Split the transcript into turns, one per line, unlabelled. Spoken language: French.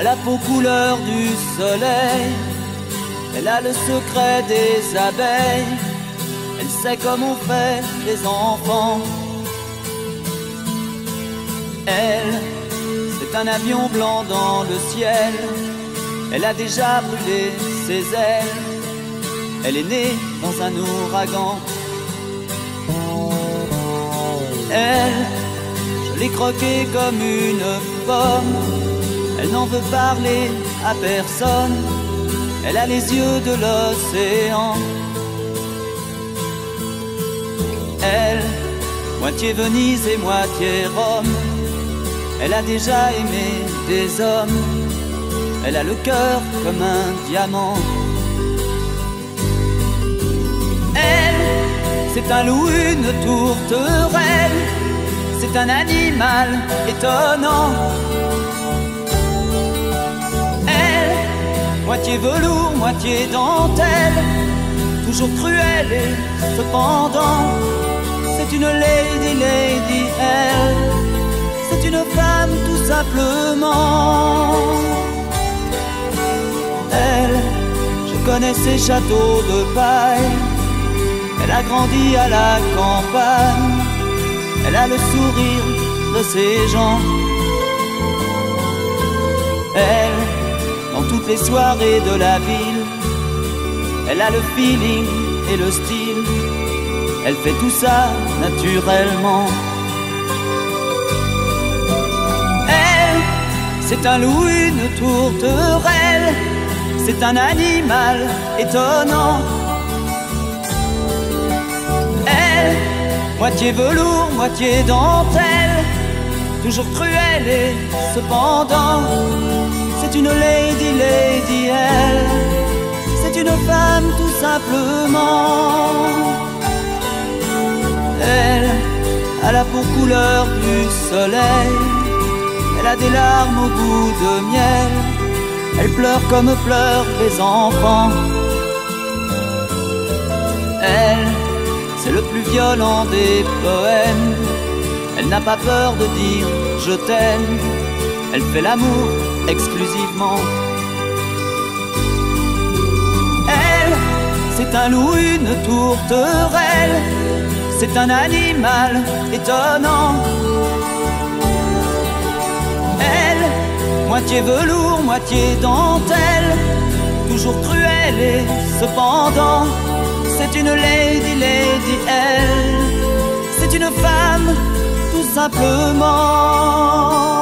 à la peau couleur du soleil. Elle a le secret des abeilles. Elle sait comme on fait les enfants. Elle, c'est un avion blanc dans le ciel. Elle a déjà brûlé ses ailes. Elle est née dans un ouragan. Elle, je l'ai croquée comme une pomme. Elle n'en veut parler à personne. Elle a les yeux de l'océan. Elle, moitié Venise et moitié Rome. Elle a déjà aimé des hommes. Elle a le cœur comme un diamant. Elle, c'est un loup, une tourterelle. C'est un animal étonnant. Elle, moitié velours, moitié dentelle. Toujours cruelle et cependant, c'est une lady, lady, elle. C'est une femme tout simplement. Elle, je connais ses châteaux de paille. Elle a grandi à la campagne. Elle a le sourire de ses gens. Elle, dans toutes les soirées de la ville, elle a le feeling et le style. Elle fait tout ça naturellement. Elle, c'est un loup, une tourterelle. C'est un animal étonnant. Elle, moitié velours, moitié dentelle. Toujours cruelle et cependant, c'est une lady, lady, elle. C'est une femme tout simplement. Elle a la peau couleur du soleil. Elle a des larmes au goût de miel. Elle pleure comme pleurent les enfants. Elle, c'est le plus violent des poèmes. Elle n'a pas peur de dire je t'aime. Elle fait l'amour exclusivement. Elle, c'est un loup, une tourterelle. C'est un animal étonnant. Elle, moitié velours, moitié dentelle. Toujours cruelle et cependant, c'est une lady, lady, elle. C'est une femme tout simplement.